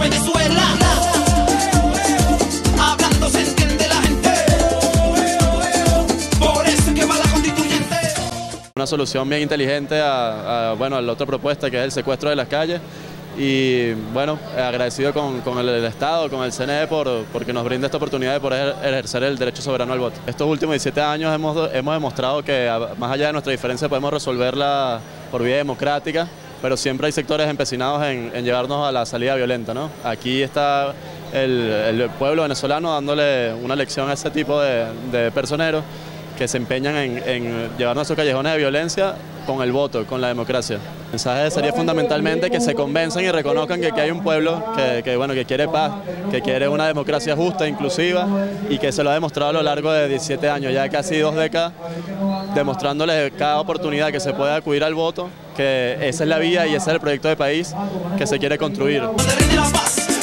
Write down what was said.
Venezuela. Hablando se entiende la gente. Por eso es que va la constituyente. Una solución bien inteligente a la otra propuesta, que es el secuestro de las calles. Y bueno, agradecido con el Estado, con el CNE porque nos brinda esta oportunidad de poder ejercer el derecho soberano al voto. Estos últimos 17 años hemos demostrado que más allá de nuestra diferencia podemos resolverla por vía democrática, pero siempre hay sectores empecinados en llevarnos a la salida violenta, ¿no? Aquí está el pueblo venezolano dándole una lección a ese tipo de personeros que se empeñan en llevarnos a esos callejones de violencia con el voto, con la democracia. El mensaje sería fundamentalmente que se convenzan y reconozcan que aquí hay un pueblo que quiere paz, que quiere una democracia justa, inclusiva, y que se lo ha demostrado a lo largo de 17 años, ya casi 2 décadas, demostrándoles cada oportunidad que se puede acudir al voto, que esa es la vía y ese es el proyecto de país que se quiere construir.